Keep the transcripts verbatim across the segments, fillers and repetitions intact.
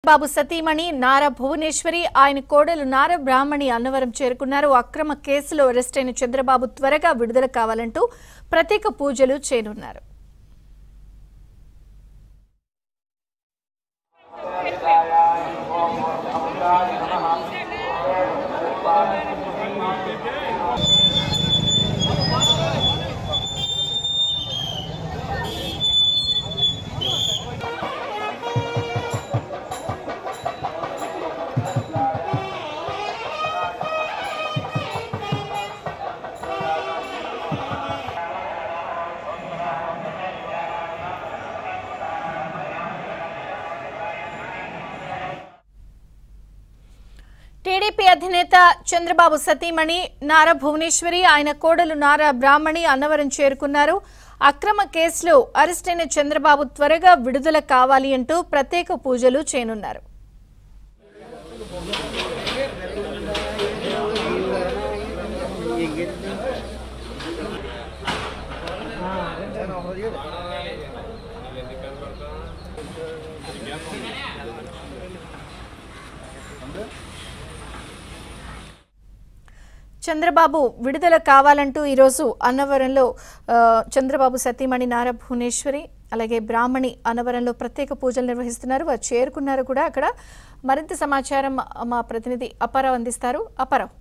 బాబు సతీమణి నారా భువనేశ్వరి ఆయన కోడలు నారా బ్రాహ్మణి అన్నవరం చేరుకున్నారు. అక్రమ కేసులో అరెస్ట్ అయిన చంద్రబాబు త్వరగా విడుదల కావాలంటూ ప్రత్యేక పూజలు చేయనున్నారు. టీడీపీ అధినేత చంద్రబాబు సతీమణి నారా భువనేశ్వరి ఆయన కోడలు నారా బ్రాహ్మణి అన్నవరం చేరుకున్నారు. అక్రమ కేసులో అరెస్టైన చంద్రబాబు త్వరగా విడుదల కావాలి అంటూ ప్రత్యేక పూజలు చేయనున్నారు. చంద్రబాబు విడుదల కావాలంటూ ఈరోజు అన్నవరంలో చంద్రబాబు సతీమణి నారా భువనేశ్వరి అలాగే బ్రాహ్మణి అన్నవరంలో ప్రత్యేక పూజలు నిర్వహిస్తున్నారు. వారు చేరుకున్నారు కూడా. అక్కడ మరింత సమాచారం మా ప్రతినిధి అప్పారావు అందిస్తారు. అప్పారావు.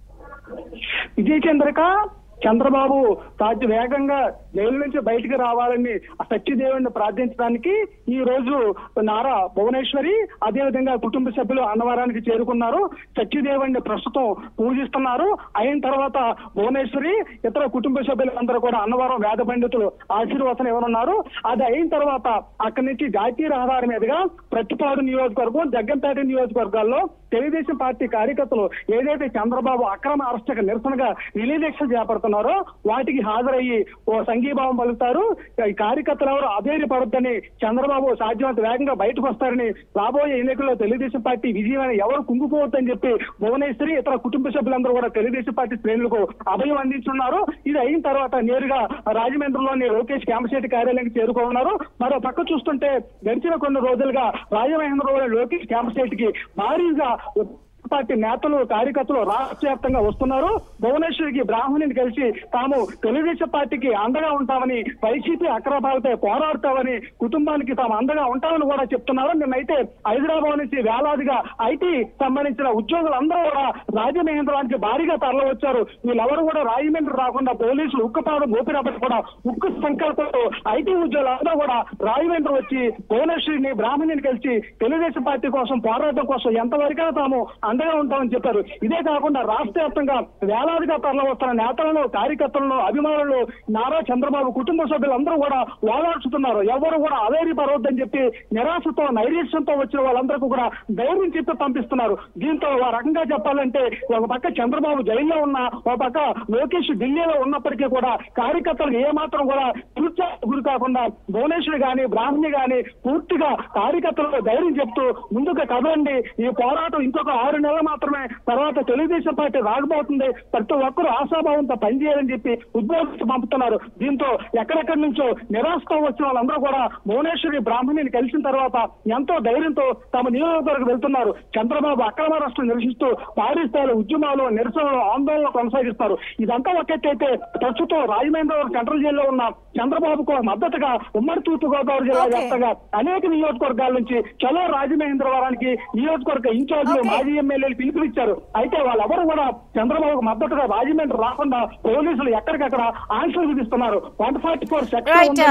విజయ చంద్రిక, చంద్రబాబు తాజా వేగంగా జైలు నుంచి బయటకు రావాలని సత్యదేవుని ప్రార్థించడానికి ఈ రోజు నారా భువనేశ్వరి అదేవిధంగా కుటుంబ సభ్యులు అన్నవరానికి చేరుకున్నారు. సత్యదేవుని ప్రస్తుతం పూజిస్తున్నారు. అయిన తర్వాత భువనేశ్వరి ఇతర కుటుంబ సభ్యులందరూ కూడా అన్నవరం వేద పండితులు ఆశీర్వచనం ఇవ్వనున్నారు. అది అయిన తర్వాత అక్కడి నుంచి జాతీయ రహదారి మీదుగా ప్రతిపాడు నియోజకవర్గం, జగ్గంపేట నియోజకవర్గాల్లో తెలుగుదేశం పార్టీ కార్యకర్తలు ఏదైతే చంద్రబాబు అక్రమ అరెస్టుకు నిరసనగా రిలే దీక్ష చేపడుతున్నారో వాటికి హాజరయ్యి ఓ సంఘీభావం పలుకుతారు. ఈ కార్యకర్తలు ఎవరు అధైర్యపడొద్దని, చంద్రబాబు సాధ్యమంత వేగంగా బయటకు వస్తారని, రాబోయే ఎన్నికల్లో తెలుగుదేశం పార్టీ విజయమని ఎవరు కుంగిపోవద్దని చెప్పి భువనేశ్వరి ఇతర కుటుంబ సభ్యులందరూ కూడా తెలుగుదేశం పార్టీ శ్రేణులకు అభయం అందించున్నారు. ఇది అయిన తర్వాత నేరుగా రాజమండ్రిలోని లోకేష్ క్యాంపశెట్టి కార్యాలయానికి చేరుకోనున్నారు. మరో పక్క చూస్తుంటే గడిచిన కొన్ని రోజులుగా రాజమహేంద్రలోని లోకేష్ క్యాంపశెట్టికి భారీగా పార్టీ నేతలు కార్యకర్తలు రాష్ట్ర వ్యాప్తంగా వస్తున్నారు. భువనేశ్వరికి బ్రాహ్మణిని కలిసి తాము తెలుగుదేశం పార్టీకి అండగా ఉంటామని, వైసీపీ అక్రమాలపై పోరాడతామని, కుటుంబానికి తాము అండగా ఉంటామని కూడా చెప్తున్నారు. నిన్నైతే హైదరాబాద్ నుంచి వేలాదిగా ఐటీ సంబంధించిన ఉద్యోగులందరూ కూడా రాజమహేంద్రానికి భారీగా తరలి వచ్చారు. వీళ్ళెవరు కూడా రాజమండ్రి రాకుండా పోలీసులు ఉక్కుపాదం మోపినప్పటికీ కూడా ఉక్కు సంకల్పంతో ఐటీ ఉద్యోగులందరూ కూడా రాజమండ్రి వచ్చి భువనేశ్వరిని బ్రాహ్మణిని కలిసి తెలుగుదేశం పార్టీ కోసం పోరాటం కోసం ఎంతవరకైనా తాము అండగా ఉంటామని చెప్పారు. ఇదే కాకుండా రాష్ట్ర వ్యాప్తంగా వేలాదిగా తరలి వస్తున్న నేతలను, కార్యకర్తలను, అభిమానులు నారా చంద్రబాబు కుటుంబ సభ్యులందరూ కూడా ఓదార్చుతున్నారు. ఎవరు కూడా అధైర్యపడవద్దని చెప్పి నిరాశతో నైరీశ్యంతో వచ్చిన వాళ్ళందరికీ కూడా ధైర్యం చెప్పి పంపిస్తున్నారు. దీంతో ఆ రకంగా చెప్పాలంటే ఒక పక్క చంద్రబాబు జైల్లో ఉన్న, ఒక పక్క లోకేష్ ఢిల్లీలో ఉన్నప్పటికీ కూడా కార్యకర్తలు ఏమాత్రం కూడా గురి కాకుండా భువనేశ్వరి గాని బ్రాహ్మణి గాని పూర్తిగా కార్యకర్తలకు ధైర్యం చెప్తూ ముందుగా కదలండి, ఈ పోరాటం ఇంకొక ఆరు నెలలు మాత్రమే, తర్వాత తెలుగుదేశం పార్టీ రాకపోతుంది, ప్రతి ఒక్కరూ ఆశాభావంతో పనిచేయాలని చెప్పి ఉద్బోధించి పంపుతున్నారు. దీంతో ఎక్కడెక్కడి నుంచో నిరాశతో వచ్చిన వాళ్ళందరూ కూడా భువనేశ్వరి బ్రాహ్మణిని కలిసిన తర్వాత ఎంతో ధైర్యంతో తమ నియోజకవర్గం వెళ్తున్నారు. చంద్రబాబు అక్రమ అరెస్టులు నిరసిస్తూ భారీ స్థాయిలో ఉద్యమాలు, నిరసనలు, ఆందోళనలు కొనసాగిస్తారు. ఇదంతా ఒకెత్తైతే ప్రస్తుతం రాజమహేంద్రవరం సెంట్రల్ జైల్లో ఉన్న చంద్రబాబుకు మద్దతుగా ఉమ్మడి తూర్పు గోదావరి జిల్లా వ్యాప్తంగా అనేక నియోజకవర్గాల నుంచి చలో రాజమహేంద్రవరానికి నియోజకవర్గ ఇన్ఛార్జీలు, మాజీ ఎమ్మెల్యేలు పిలుపునిచ్చారు. అయితే వాళ్ళెవరు కూడా చంద్రబాబుకు మద్దతుగా రాజమండ్రి రాకుండా పోలీసులు ఎక్కడికక్కడ ఆంక్షలు విధిస్తున్నారు. వన్ ఫార్టీ ఫోర్ సెక్షన్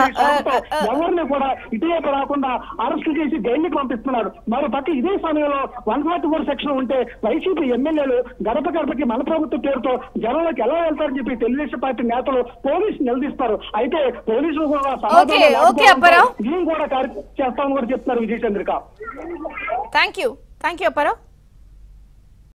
ఎవరిని కూడా ఇటీవల రాకుండా అరెస్టు చేసి జైలుకి పంపిస్తున్నారు. మరో పక్క ఇదే సమయంలో వన్ ఫార్టీ ఫోర్ సెక్షన్ ఉంటే వైసీపీ ఎమ్మెల్యేలు గడప గడపకి మన ప్రభుత్వ పేరుతో జనంలోకి ఎలా వెళ్తారని చెప్పి తెలుగుదేశం పార్టీ నేతలు పోలీసులు నిలదీస్తారు. అయితే పోలీసులు కూడా సమాధానం కూడా చేస్తామని కూడా చెప్తున్నారు. Vijaya Chandrika. Thank you thank you Apparao.